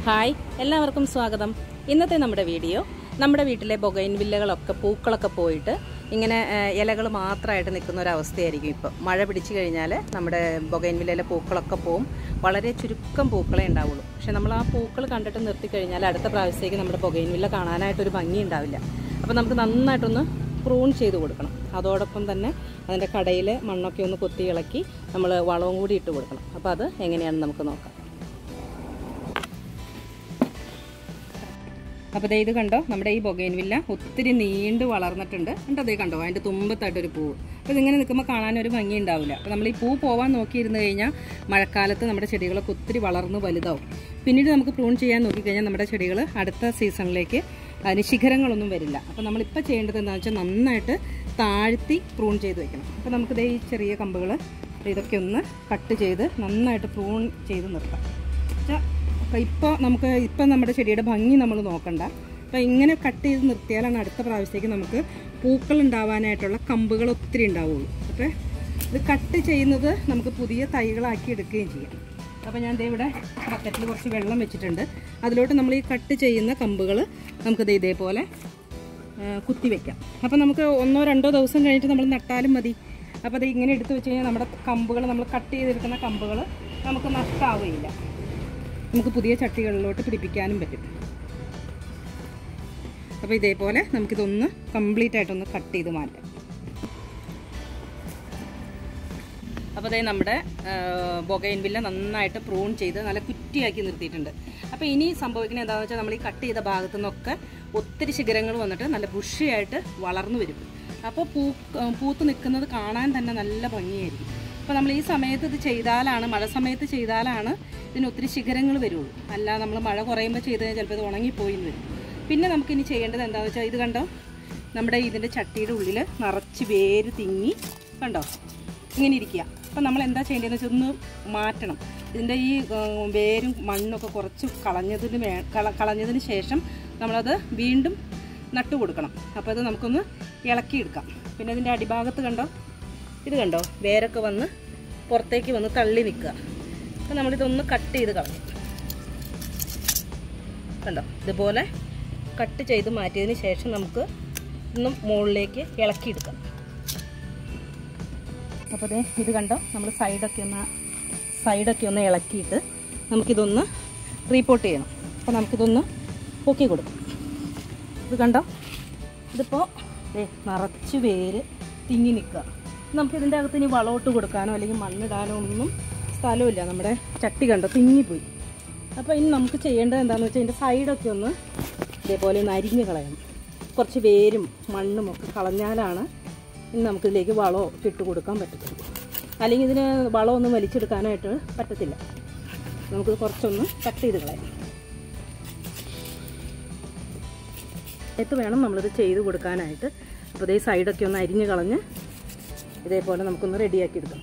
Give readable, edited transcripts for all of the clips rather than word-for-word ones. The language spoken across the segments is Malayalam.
ഹായ്, എല്ലാവർക്കും സ്വാഗതം. ഇന്നത്തെ നമ്മുടെ വീഡിയോ നമ്മുടെ വീട്ടിലെ ബൊഗൈൻവില്ലകളൊക്കെ പൂക്കളൊക്കെ പോയിട്ട് ഇങ്ങനെ ഇലകൾ മാത്രമായിട്ട് നിൽക്കുന്ന ഒരവസ്ഥയായിരിക്കും. ഇപ്പോൾ മഴ പിടിച്ചു കഴിഞ്ഞാൽ നമ്മുടെ ബൊഗൈൻവില്ലയിലെ പൂക്കളൊക്കെ പോവും. വളരെ ചുരുക്കം പൂക്കളേ ഉണ്ടാവുള്ളൂ. പക്ഷെ നമ്മൾ ആ പൂക്കൾ കണ്ടിട്ട് നിർത്തിക്കഴിഞ്ഞാൽ അടുത്ത പ്രാവശ്യത്തേക്ക് നമ്മുടെ ബൊഗൈൻവില്ല കാണാനായിട്ടൊരു ഭംഗി ഉണ്ടാവില്ല. അപ്പോൾ നമുക്ക് നന്നായിട്ടൊന്ന് പ്രൂൺ ചെയ്ത് കൊടുക്കണം. അതോടൊപ്പം തന്നെ അതിൻ്റെ കടയിൽ മണ്ണൊക്കെ ഒന്ന് കൊത്തി ഇളക്കി നമ്മൾ വളവും കൂടി ഇട്ട് കൊടുക്കണം. അപ്പോൾ അത് എങ്ങനെയാണെന്ന് നമുക്ക് നോക്കാം. അപ്പോൾ ഇത് കണ്ടോ, നമ്മുടെ ഈ ബൊഗൈൻവില്ല ഒത്തിരി നീണ്ട് വളർന്നിട്ടുണ്ട്. കണ്ടോ, അതേ കണ്ടോ, അതിൻ്റെ തുമ്പത്തായിട്ടൊരു പൂവ്. അപ്പോൾ ഇതിങ്ങനെ നിൽക്കുമ്പോൾ കാണാനൊരു ഭംഗി ഉണ്ടാവില്ല. അപ്പോൾ നമ്മൾ ഈ പൂ പോകാൻ നോക്കിയിരുന്നു കഴിഞ്ഞാൽ മഴക്കാലത്ത് നമ്മുടെ ചെടികളൊക്കെ ഒത്തിരി വളർന്ന് വലുതാവും. പിന്നീട് നമുക്ക് പ്രൂൺ ചെയ്യാൻ നോക്കിക്കഴിഞ്ഞാൽ നമ്മുടെ ചെടികൾ അടുത്ത സീസണിലേക്ക് അതിന് ശിഖരങ്ങളൊന്നും വരില്ല. അപ്പോൾ നമ്മളിപ്പോൾ ചെയ്യേണ്ടത് എന്താണെന്ന് വെച്ചാൽ നന്നായിട്ട് താഴ്ത്തി പ്രൂൺ ചെയ്ത് വെക്കണം. അപ്പോൾ നമുക്കിതേ ഈ ചെറിയ കമ്പുകൾ ഇതൊക്കെ ഒന്ന് കട്ട് ചെയ്ത് നന്നായിട്ട് പ്രൂൺ ചെയ്ത് നിർത്താം. ഇപ്പം നമ്മുടെ ചെടിയുടെ ഭംഗി നമ്മൾ നോക്കണ്ട. അപ്പോൾ ഇങ്ങനെ കട്ട് ചെയ്ത് നിർത്തിയാലാണ് അടുത്ത പ്രാവശ്യത്തേക്ക് നമുക്ക് പൂക്കൾ ഉണ്ടാവാനായിട്ടുള്ള കമ്പുകൾ ഒത്തിരി ഉണ്ടാവുള്ളൂ. അപ്പോൾ ഇത് കട്ട് ചെയ്യുന്നത് നമുക്ക് പുതിയ തൈകളാക്കി എടുക്കുകയും ചെയ്യാം. അപ്പോൾ ഞാൻ ഇവിടെ ബക്കറ്റിൽ കുറച്ച് വെള്ളം വെച്ചിട്ടുണ്ട്. അതിലോട്ട് നമ്മൾ ഈ കട്ട് ചെയ്യുന്ന കമ്പുകൾ നമുക്കിത് ഇതേപോലെ കുത്തി വയ്ക്കാം. അപ്പോൾ നമുക്ക് 1-2 ദിവസം കഴിഞ്ഞിട്ട് നമ്മൾ നട്ടാലും മതി. അപ്പോൾ അത് ഇങ്ങനെ എടുത്ത് വെച്ച് കഴിഞ്ഞാൽ നമ്മുടെ കമ്പുകൾ, നമ്മൾ കട്ട് ചെയ്തെടുക്കുന്ന കമ്പുകൾ നമുക്ക് നഷ്ടമാവുകയില്ല. നമുക്ക് പുതിയ ചട്ടികളിലോട്ട് പിടിപ്പിക്കാനും പറ്റും. അപ്പോൾ ഇതേപോലെ നമുക്കിതൊന്ന് കംപ്ലീറ്റ് ആയിട്ടൊന്ന് കട്ട് ചെയ്ത് മാറ്റാം. അപ്പോൾ അതേ നമ്മുടെ ബൊഗൈൻവില്ല നന്നായിട്ട് പ്രൂൺ ചെയ്ത് നല്ല കുറ്റിയാക്കി നിർത്തിയിട്ടുണ്ട്. അപ്പോൾ ഇനി സംഭവിക്കുന്നത് എന്താണെന്ന് വെച്ചാൽ നമ്മൾ ഈ കട്ട് ചെയ്ത ഭാഗത്തു നിന്നൊക്കെ ഒത്തിരി ശിഖരങ്ങൾ വന്നിട്ട് നല്ല ബുഷിയായിട്ട് വളർന്നു വരും. അപ്പോൾ പൂത്ത് നിൽക്കുന്നത് കാണാൻ തന്നെ നല്ല ഭംഗിയായിരിക്കും. അപ്പോൾ നമ്മൾ ഈ സമയത്ത് ഇത് ചെയ്താലാണ്, മഴ സമയത്ത് ചെയ്താലാണ് ഇതിന് ഒത്തിരി ശിഖരങ്ങൾ വരുള്ളൂ. അല്ല നമ്മൾ മഴ കുറയുമ്പോൾ ചെയ്ത് കഴിഞ്ഞാൽ ചിലപ്പോൾ ഇത് ഉണങ്ങിപ്പോയി വരും. പിന്നെ നമുക്കിനി ചെയ്യേണ്ടത് എന്താണെന്ന് വെച്ചാൽ ഇത് കണ്ടോ, നമ്മുടെ ഇതിൻ്റെ ചട്ടിയുടെ ഉള്ളിൽ നിറച്ച് വേര് തിങ്ങി കണ്ടോ ഇങ്ങനെ ഇരിക്കുക. അപ്പം നമ്മൾ എന്താ ചെയ്യേണ്ടതെന്ന് വെച്ചാൽ ഒന്ന് മാറ്റണം. ഇതിൻ്റെ ഈ വേരും മണ്ണൊക്കെ കുറച്ച് കളഞ്ഞതിന് ശേഷം നമ്മളത് വീണ്ടും നട്ടു കൊടുക്കണം. അപ്പോൾ അത് നമുക്കൊന്ന് ഇളക്കിയെടുക്കാം. പിന്നെ ഇതിൻ്റെ അടിഭാഗത്ത് കണ്ടോ, ഇത് കണ്ടോ, വേരൊക്കെ വന്ന് പുറത്തേക്ക് വന്ന് തള്ളി നിൽക്കുക. അപ്പോൾ നമ്മളിതൊന്ന് കട്ട് ചെയ്ത് കളയും. കണ്ടോ, ഇതുപോലെ കട്ട് ചെയ്ത് മാറ്റിയതിന് ശേഷം നമുക്ക് ഒന്ന് മുകളിലേക്ക് ഇളക്കിയെടുക്കാം. അപ്പോൾ ഇത് കണ്ടോ, നമ്മൾ സൈഡൊക്കെ ഒന്ന് ഇളക്കിയിട്ട് നമുക്കിതൊന്ന് റീപോർട്ട് ചെയ്യണം. അപ്പോൾ നമുക്കിതൊന്ന് പൊക്കി കൊടുക്കാം. ഇത് കണ്ടോ, ഇതിപ്പോൾ നിറച്ച് വേര് തിങ്ങി നിൽക്കുക. നമുക്കിതിൻ്റെ അകത്ത് ഇനി വളമിട്ട് കൊടുക്കാനോ അല്ലെങ്കിൽ മണ്ണിടാനോ ഒന്നും സ്ഥലമില്ല. നമ്മുടെ ചട്ടി കണ്ടോ തിങ്ങിപ്പോയി. അപ്പോൾ ഇനി നമുക്ക് ചെയ്യേണ്ടത് എന്താണെന്ന് വെച്ചാൽ ഇതിൻ്റെ സൈഡൊക്കെ ഒന്ന് ഇതേപോലെ ഒന്ന് അരിഞ്ഞ് കളയണം. കുറച്ച് വേരും മണ്ണും ഒക്കെ കളഞ്ഞാലാണ് ഇനി നമുക്കിതിലേക്ക് വളമൊക്കെ ഇട്ട് കൊടുക്കാൻ പറ്റത്തുള്ളൂ. അല്ലെങ്കിൽ ഇതിന് വളമൊന്നും വലിച്ചെടുക്കാനായിട്ട് പറ്റത്തില്ല. നമുക്ക് കുറച്ചൊന്ന് കട്ട് ചെയ്ത് കളയാം. എത്ത് വേണം നമ്മളിത് ചെയ്ത് കൊടുക്കാനായിട്ട്. അപ്പോൾ ഇതേ സൈഡൊക്കെ ഒന്ന് അരിഞ്ഞ് കളഞ്ഞ് ഇതേപോലെ നമുക്കൊന്ന് റെഡിയാക്കി എടുക്കാം.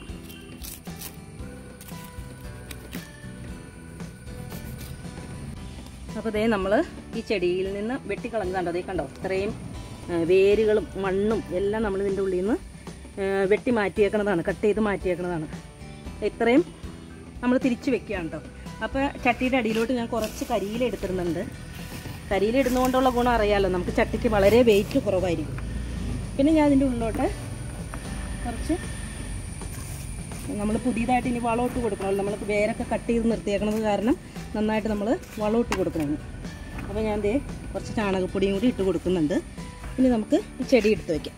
അപ്പോൾ ഇതേ നമ്മൾ ഈ ചെടിയിൽ നിന്ന് വെട്ടിക്കളഞ്ഞതാണ്ടോ, അതേ കണ്ടോ, ഇത്രയും വേരുകളും മണ്ണും എല്ലാം നമ്മൾ ഇതിൻ്റെ ഉള്ളിൽ നിന്ന് വെട്ടി മാറ്റിയേക്കണതാണ്, കട്ട് ചെയ്ത് മാറ്റിയേക്കണതാണ്. ഇത്രയും നമ്മൾ തിരിച്ച് വെക്കുകയാണ് കേട്ടോ. അപ്പോൾ ചട്ടിയുടെ അടിയിലോട്ട് ഞാൻ കുറച്ച് കരിയില എടുത്തിരുന്നുണ്ട്. കരിയില ഇടുന്നതുകൊണ്ടുള്ള ഗുണം അറിയാമല്ലോ, നമുക്ക് ചട്ടിക്ക് വളരെ വെയിറ്റ് കുറവായിരിക്കും. പിന്നെ ഞാൻ അതിൻ്റെ ഉള്ളിലോട്ട് കുറച്ച് നമ്മൾ പുതിയതായിട്ട് ഇനി വളമിട്ട് കൊടുക്കണമല്ലോ. നമ്മൾ വേരൊക്കെ കട്ട് ചെയ്ത് നിർത്തിയേക്കണത് കാരണം നന്നായിട്ട് നമ്മൾ വളമിട്ട് കൊടുക്കണം. അപ്പോൾ ഞാൻ കുറച്ച് ചാണകപ്പൊടിയും കൂടി ഇട്ട് കൊടുക്കുന്നുണ്ട്. ഇനി നമുക്ക് ഈ ചെടി എടുത്ത് വയ്ക്കാം.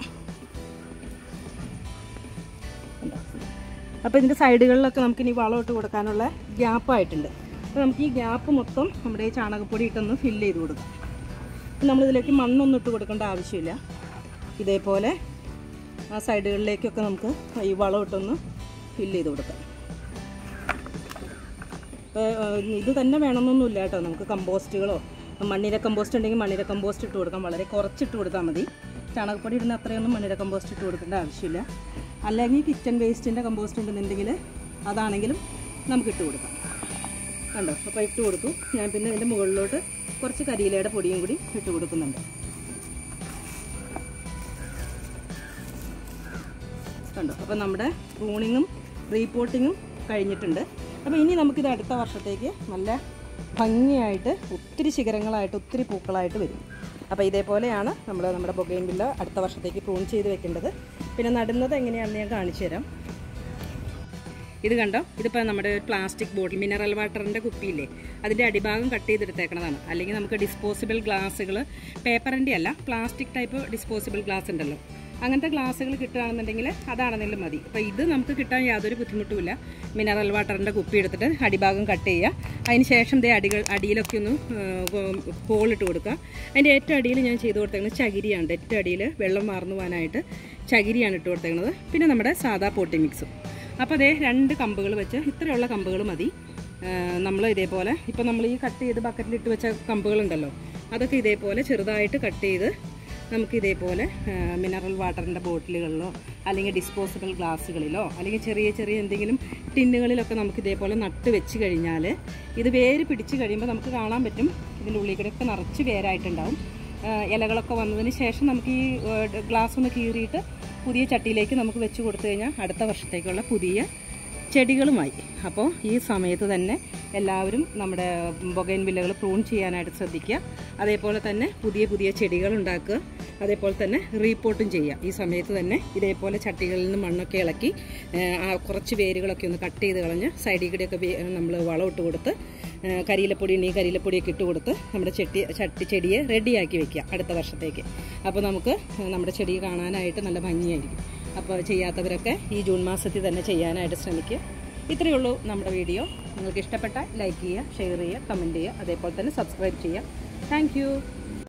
അപ്പോൾ ഇതിൻ്റെ സൈഡുകളിലൊക്കെ നമുക്കിനി വളമിട്ട് കൊടുക്കാനുള്ള ഗ്യാപ്പായിട്ടുണ്ട്. അപ്പോൾ നമുക്ക് ഈ ഗ്യാപ്പ് മൊത്തം നമ്മുടെ ഈ ചാണകപ്പൊടി ഇട്ടൊന്ന് ഫില്ല് ചെയ്ത് കൊടുക്കാം. നമ്മളിതിലേക്ക് മണ്ണൊന്നും ഇട്ട് കൊടുക്കേണ്ട ആവശ്യമില്ല. ഇതേപോലെ ആ സൈഡുകളിലേക്കൊക്കെ നമുക്ക് ഈ വളമിട്ടൊന്ന് ഫില്ല് ചെയ്ത് കൊടുക്കാം. അപ്പോൾ ഇത് തന്നെ വേണമെന്നൊന്നുമില്ല കേട്ടോ. നമുക്ക് കമ്പോസ്റ്റുകളോ മണ്ണിര കമ്പോസ്റ്റ് ഉണ്ടെങ്കിൽ മണ്ണിര കമ്പോസ്റ്റ് ഇട്ട് കൊടുക്കാം. വളരെ കുറച്ചിട്ട് കൊടുത്താൽ മതി. ചാണകപ്പൊടി ഇടുന്ന അത്രയൊന്നും മണ്ണിര കമ്പോസ്റ്റ് ഇട്ട് കൊടുക്കേണ്ട ആവശ്യമില്ല. അല്ലെങ്കിൽ കിച്ചൺ വേസ്റ്റിൻ്റെ കമ്പോസ്റ്റ് ഉണ്ടെന്നുണ്ടെങ്കിൽ അതാണെങ്കിലും നമുക്കിട്ട് കൊടുക്കാം. കണ്ടോ, അപ്പോൾ ഇട്ട് കൊടുത്തു. ഞാൻ പിന്നെ ഇതിൻ്റെ മുകളിലോട്ട് കുറച്ച് കരിയിലയുടെ പൊടിയും കൂടി ഇട്ട് കൊടുക്കുന്നുണ്ട്. കണ്ടോ, അപ്പോൾ നമ്മുടെ പ്രൂണിങ്ങും റീപോർട്ടിങ്ങും കഴിഞ്ഞിട്ടുണ്ട്. അപ്പോൾ ഇനി നമുക്കിത് അടുത്ത വർഷത്തേക്ക് നല്ല ഭംഗിയായിട്ട് ഒത്തിരി ശിഖരങ്ങളായിട്ട് ഒത്തിരി പൂക്കളായിട്ട് വരും. അപ്പോൾ ഇതേപോലെയാണ് നമ്മുടെ ബൊഗെയിൻവില്ല അടുത്ത വർഷത്തേക്ക് പ്രൂൺ ചെയ്ത് വെക്കേണ്ടത്. പിന്നെ നടുന്നത് എങ്ങനെയാണെന്ന് ഞാൻ കാണിച്ചു തരാം. ഇത് കണ്ടോ, ഇതിപ്പോൾ നമ്മുടെ പ്ലാസ്റ്റിക് ബോട്ടിൽ മിനറൽ വാട്ടറിൻ്റെ കുപ്പിയില്ലേ, അതിൻ്റെ അടിഭാഗം കട്ട് ചെയ്തെടുത്തേക്കണതാണ്. അല്ലെങ്കിൽ നമുക്ക് ഡിസ്പോസിബിൾ ഗ്ലാസ്സുകൾ, പേപ്പറിൻ്റെ അല്ല പ്ലാസ്റ്റിക് ടൈപ്പ് ഡിസ്പോസിബിൾ ഗ്ലാസ് ഉണ്ടല്ലോ, അങ്ങനത്തെ ഗ്ലാസ്സുകൾ കിട്ടുകയാണെന്നുണ്ടെങ്കിൽ അതാണെന്നെങ്കിലും മതി. അപ്പോൾ ഇത് നമുക്ക് കിട്ടാൻ യാതൊരു ബുദ്ധിമുട്ടുമില്ല. മിനറൽ വാട്ടറിൻ്റെ കുപ്പി എടുത്തിട്ട് അടിഭാഗം കട്ട് ചെയ്യുക. അതിന് ശേഷം അടിയിലൊക്കെ ഒന്ന് ഹോളിട്ട് കൊടുക്കുക. അതിൻ്റെ ഏറ്റവും അടിയിൽ ഞാൻ ചെയ്ത് കൊടുത്തേക്കുന്നത് ചകിരിയാണ്. ഏറ്റവും അടിയിൽ വെള്ളം വാർന്നു പോകാനായിട്ട് ചകിരിയാണ് ഇട്ട് കൊടുത്തേക്കുന്നത്. പിന്നെ നമ്മുടെ സാധാ പോട്ടി മിക്സും. അപ്പോൾ അതേ 2 കമ്പുകൾ വെച്ച്, ഇത്രയുള്ള കമ്പുകൾ മതി. നമ്മൾ ഇതേപോലെ ഇപ്പോൾ നമ്മൾ ഈ കട്ട് ചെയ്ത് ബക്കറ്റിലിട്ട് വെച്ച കമ്പുകളുണ്ടല്ലോ, അതൊക്കെ ഇതേപോലെ ചെറുതായിട്ട് കട്ട് ചെയ്ത് നമുക്ക് ഇതേപോലെ മിനറൽ വാട്ടറിൻ്റെ ബോട്ടിലുകളിലോ അല്ലെങ്കിൽ ഡിസ്പോസിബിൾ ഗ്ലാസ്സുകളിലോ അല്ലെങ്കിൽ ചെറിയ ചെറിയ എന്തെങ്കിലും ടിന്നുകളിലൊക്കെ നമുക്ക് ഇതേപോലെ നട്ട് വെച്ച് കഴിഞ്ഞാൽ ഇത് വേര് പിടിച്ച് കഴിയുമ്പോൾ നമുക്ക് കാണാൻ പറ്റും ഇതിൻ്റെ ഉള്ളിൽ കൂടെയൊക്കെ നിറച്ച് വേരായിട്ടുണ്ടാവും. ഇലകളൊക്കെ വന്നതിന് ശേഷം നമുക്ക് ഈ ഗ്ലാസ് ഒന്ന് കീറിയിട്ട് പുതിയ ചട്ടിയിലേക്ക് നമുക്ക് വെച്ച് കൊടുത്തു കഴിഞ്ഞാൽ അടുത്ത വർഷത്തേക്കുള്ള പുതിയ ചെടികളുമായി. അപ്പോൾ ഈ സമയത്ത് തന്നെ എല്ലാവരും നമ്മുടെ ബൊഗെയിൻവില്ലകൾ പ്രൂൺ ചെയ്യാനായിട്ട് ശ്രദ്ധിക്കുക. അതേപോലെ തന്നെ പുതിയ പുതിയ ചെടികൾ ഉണ്ടാക്കുക. അതേപോലെ തന്നെ റീപോർട്ടും ചെയ്യുക. ഈ സമയത്ത് തന്നെ ഇതേപോലെ ചട്ടികളിൽ നിന്ന് മണ്ണൊക്കെ ഇളക്കി കുറച്ച് വേരുകളൊക്കെ ഒന്ന് കട്ട് ചെയ്ത് കളഞ്ഞ് സൈഡിൽ കൂടെയൊക്കെ നമ്മൾ വളമിട്ട് കൊടുത്ത് കരിയിലപ്പൊടി ഉണ്ടെങ്കിൽ കരിയിലപ്പൊടിയൊക്കെ ഇട്ട് കൊടുത്ത് നമ്മുടെ ചെടിയെ റെഡിയാക്കി വെക്കുക അടുത്ത വർഷത്തേക്ക്. അപ്പോൾ നമുക്ക് നമ്മുടെ ചെടി കാണാനായിട്ട് നല്ല ഭംഗിയായിരിക്കും. അപ്പോൾ ചെയ്യാത്തവരൊക്കെ ഈ ജൂൺ മാസത്തിൽ തന്നെ ചെയ്യാനായിട്ട് ശ്രമിക്കുക. ഇത്രയേ ഉള്ളൂ നമ്മുടെ വീഡിയോ. നിങ്ങൾക്ക് ഇഷ്ടപ്പെട്ടാൽ ലൈക്ക് ചെയ്യുക, ഷെയർ ചെയ്യുക, കമൻറ്റ് ചെയ്യുക, അതേപോലെ തന്നെ സബ്സ്ക്രൈബ് ചെയ്യുക. താങ്ക്